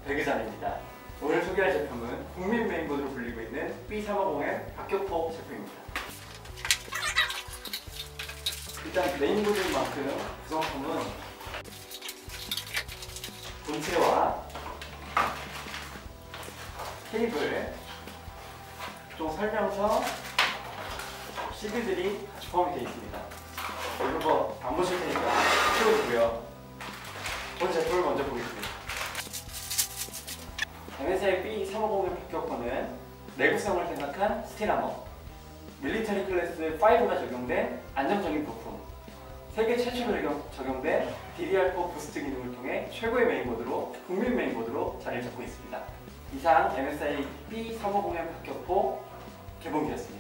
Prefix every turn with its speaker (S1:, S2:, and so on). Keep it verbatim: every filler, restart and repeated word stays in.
S1: 배그잔입니다. 오늘 소개할 제품은 국민 메인보드로 불리고 있는 비 삼백오십 엠 박격포 제품입니다. 일단 메인보드인 만큼 구성품은 본체와 케이블, 좀 설명서, 시드들이 같이 포함이 되어 있습니다. 이런 거 안 보실 테니까 치워두고요. 본 제품을 먼저 보겠습니다. 엠에스아이 비 삼백오십 엠 박격포는 내구성을 생각한 스틸 아머, 밀리터리 클래스 오가 적용된 안정적인 부품, 세계 최초로 적용된 디디알 사 부스트 기능을 통해 최고의 메인보드로, 국민 메인보드로 자리를 잡고 있습니다. 이상 엠에스아이 비 삼백오십 엠 박격포 개봉기였습니다.